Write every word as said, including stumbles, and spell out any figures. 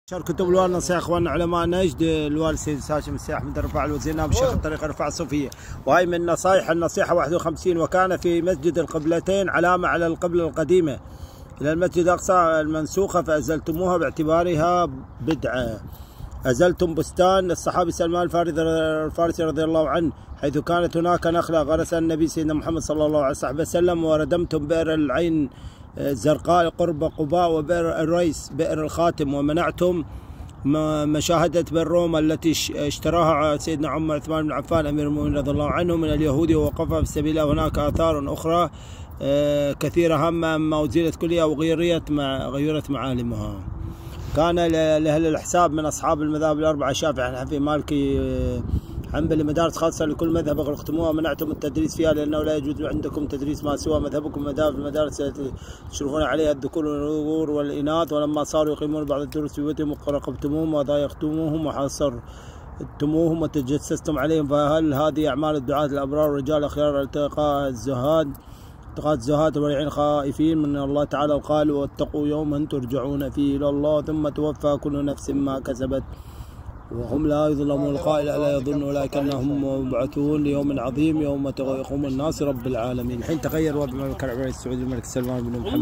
كتب الوالد نصيحة اخواننا علماء نجد، الوالد سيد هاشم السي احمد الرفاع الوزير نائب الشيخ الطريقة الرفاع الصوفية، وهي من نصائح النصيحة واحد وخمسين. وكان في مسجد القبلتين علامة على القبلة القديمة إلى المسجد الأقصى المنسوخة فأزلتموها باعتبارها بدعة. أزلتم بستان الصحابي سلمان الفارسي رضي الله عنه حيث كانت هناك نخلة غرسها النبي سيدنا محمد صلى الله عليه وسلم، وردمتم بئر العين الزرقاء قرب قباء وبئر الريس بئر الخاتم، ومنعتم مشاهدة بئر روما التي اشتراها سيدنا عمر عثمان بن عفان أمير المؤمنين رضي الله عنه من اليهود ووقفها في سبيل الله. هناك آثار أخرى كثيرة هامة ما أزيلت كلها وغيرت مع غيرت معالمها. كان لأهل الحساب من أصحاب المذاهب الأربعة الشافعي الحنفي مالكي حنبلي مدارس خاصة لكل مذهب أغلقتموها ومنعتم التدريس فيها لأنه لا يجوز عندكم تدريس ما سوى مذهبكم مذاهب المدارس التي تشرفون عليها الذكور والنذور والإناث. ولما صاروا يقيمون بعض الدروس في بيوتهم راقبتموهم وضايقتموهم وحاصرتموهم وتجسستم عليهم، فهل هذه أعمال الدعاة الأبرار والرجال الأخيار التقاء الزهاد اتقاد الزهاد والعين خائفين من الله تعالى، وقال واتقوا يوما ترجعون فيه إلى الله ثم توفى كل نفس ما كسبت وهم لا يظلمون. القائل ألا يظن أولئك أنهم مبعوثون ليوم عظيم يوم يقوم الناس رب العالمين. الحين تغير وضع المملكة العربية السعودية الملك سلمان بن محمد.